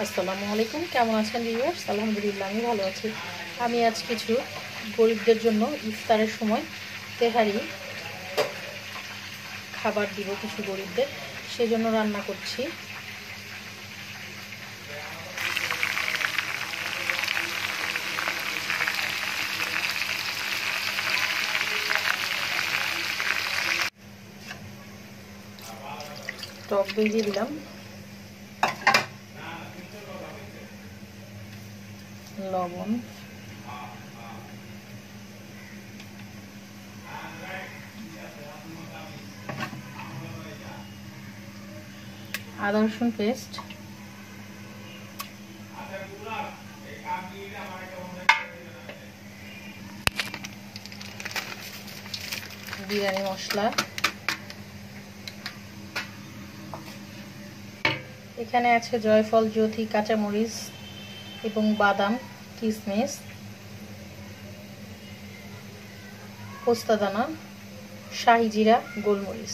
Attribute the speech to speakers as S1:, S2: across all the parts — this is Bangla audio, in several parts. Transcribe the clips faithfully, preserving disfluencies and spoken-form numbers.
S1: আসসালামু আলাইকুম, কেমন আছেন ভিউয়ার্স? আলহামদুলিল্লাহ আমি ভালো আছি। আমি আজ কিছু গরিবদের জন্য ইফতারের সময় তেহারি খাবার দিব কিছু গরিবদের, সেজন্য রান্না করছি। টক দই দিয়ে দিলাম, লবণ, আদা রসুন পেস্ট, বিরিয়ানি মশলা, এখানে আছে জয়ফল, জ্যোতি, কাঁচামরিচ এবং বাদাম, কিশমিশ, পোস্তাদানা, শাহি জিরা, গোলমরিচ।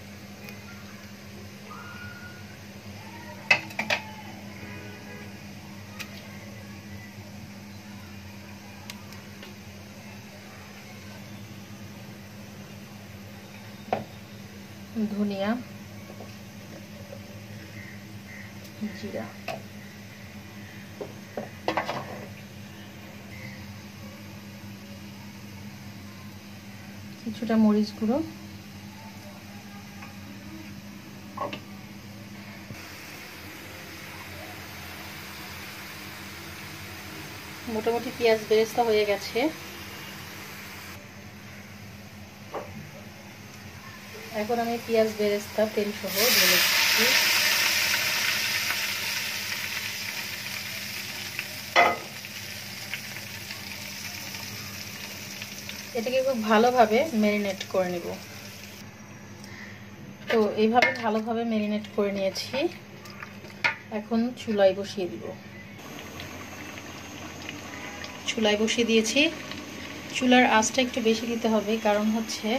S1: ধনিয়া, জিরা, কিছুটা মরিচ গুঁড়ো, মোটামুটি পেঁয়াজ বেরেস্তা হয়ে গেছে। এখন আমি পেঁয়াজ বেরেস্তা তেল সহ ঢেলে দিচ্ছি। এটাকে খুব ভালোভাবে ম্যারিনেট করে নেব। তো এইভাবে ভালোভাবে ম্যারিনেট করে নিয়েছি। এখন চুলায় বসিয়ে দিব। চুলায় বসিয়ে দিয়েছি। চুলার আঁচটা একটু বেশি দিতে হবে, কারণ হচ্ছে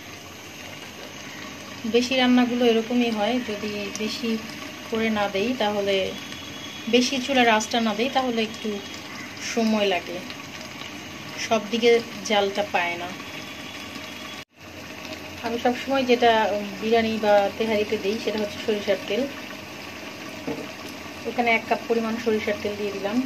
S1: বেশি রান্নাগুলো এরকমই হয়, যদি বেশি করে না দেই তাহলে, বেশি চুলার আঁচটা না দেই তাহলে একটু সময় লাগে, সব দিকে জালটা পায় না। আমি সবসময় যেটা বিরিয়ানি বা তেহারিতে দিই সেটা হচ্ছে সরিষার তেল। এখানে এক কাপ পরিমাণ সরিষার তেল দিয়ে দিলাম।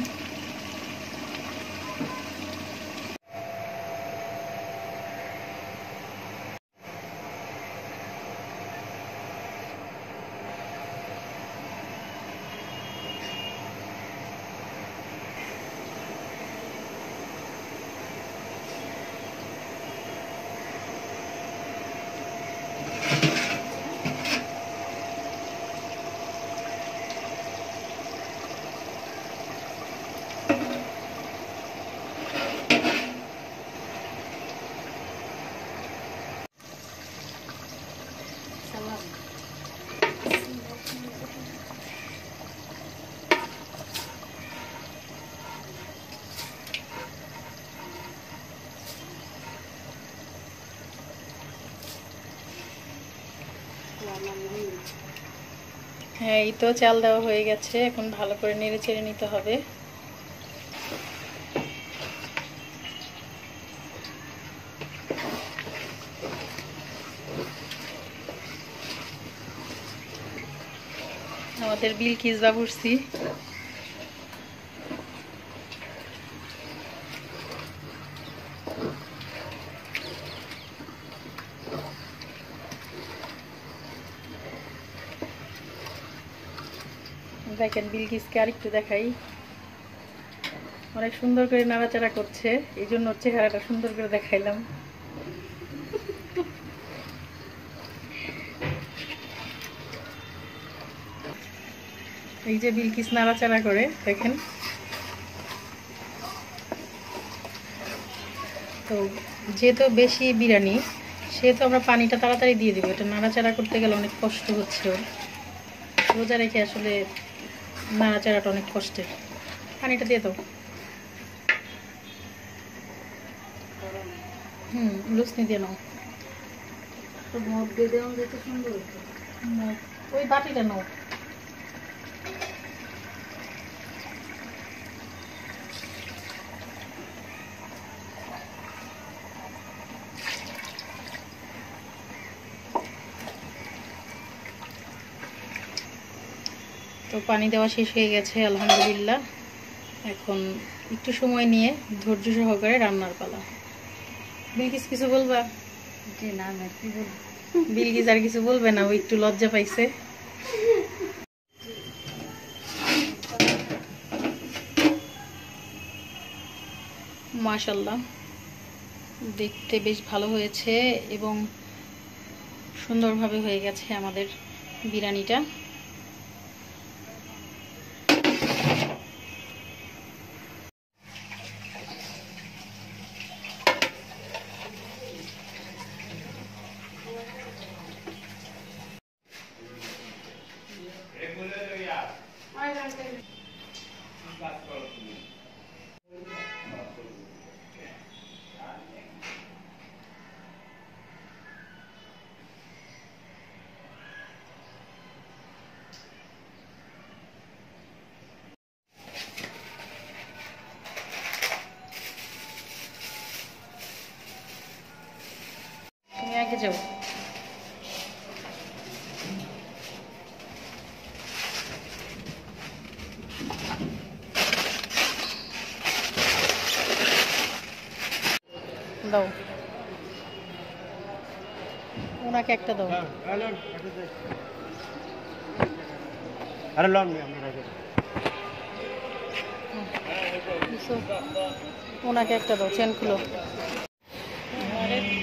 S1: হ্যাঁ, এই তো চাল দেওয়া হয়ে গেছে। এখন ভালো করে নেড়ে চেড়ে নিতে হবে। আমাদের বিলকিস বাবুর্চি দেখেন, বিলকিসকে আরেকটু দেখাই, অনেক সুন্দর করে নাড়াচাড়া করছে, এই জন্য চেহারাটা সুন্দর করে দেখাইলাম। এই যে বিলকিস নাড়াচাড়া করে দেখেন। তো যেহেতু বেশি বিরিয়ানি, সেহেতু আমরা পানিটা তাড়াতাড়ি দিয়ে দিব। এটা নাড়াচাড়া করতে গেলে অনেক কষ্ট হচ্ছে ওর, রোজা রেখে আসলে নাড়াচাড়াটা অনেক কষ্টের। পানিটা দিয়ে দাও। হুম, লুচনি দিয়ে নাও। ওই বাটিটা নাও। তো পানি দেওয়া শেষ হয়ে গেছে আলহামদুলিল্লাহ। এখন একটু সময় নিয়ে ধৈর্য সহকারে রান্নার পালা। বিলকিস কিছু বলবা?
S2: জি না, আমি আর কি বলবো।
S1: বিলকিস আর কিছু বলবে না, ও একটু লজ্জা পাইছে। মাশাআল্লাহ, দেখতে বেশ ভালো হয়েছে এবং সুন্দরভাবে হয়ে গেছে আমাদের বিরিয়ানিটা। তুমি আগে যাও। দাও, ওনাকে একটা দাও। ওনাকে একটা দাও, চেন খুলো।